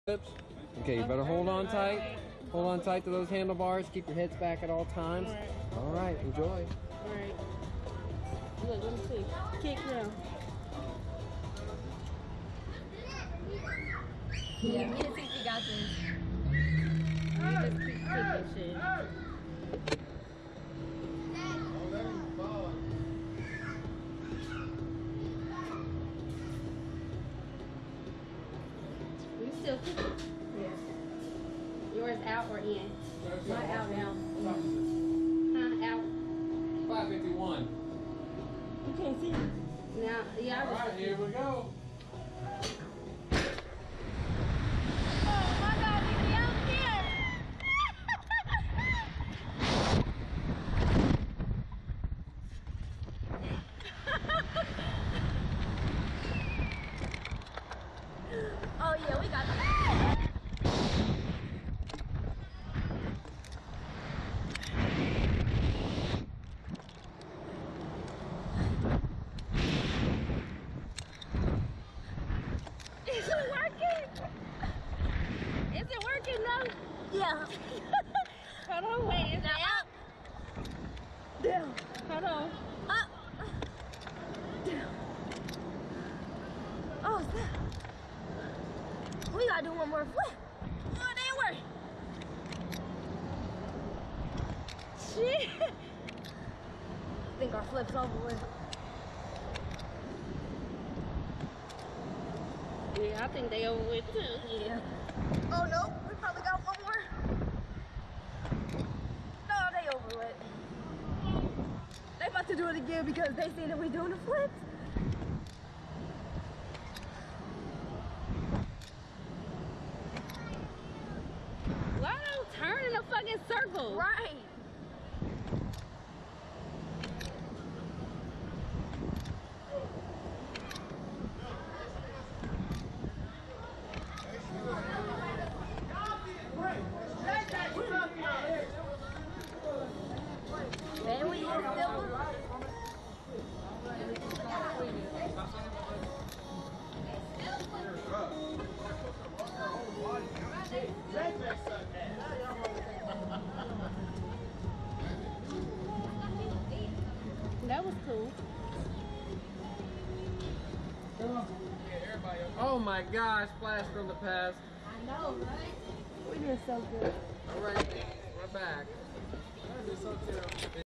Okay, you better hold on tight. Hold on tight to those handlebars. Keep your heads back at all times. All right, enjoy. All right. Look, let me see. Kick now. Yeah, me and Titi got this. You just keep kicking shit. You still kicking? Yeah. Yours out or in? My out now. Huh? Out. 551. You can't see. Now, yeah. All right, here we go. Oh my God, Titi, I'm scared. Oh yeah, we got this. Is it working? Is it working now? Yeah. Hold on, wait. Is it up? Down. Hold on. Up. Down. Oh snap. We gotta do one more flip. Oh, it ain't working. Shit. I think our flip's over with. Yeah, I think they over with too. Yeah. Oh no, we probably got one more. No, they over with. They about to do it again because they see that we doing the flips. Why don't turn in a fucking circle? Right. Man, we still That was cool. Oh my gosh, flash from the past. I know, right? We did so good. All right, we're back. That is so terrible.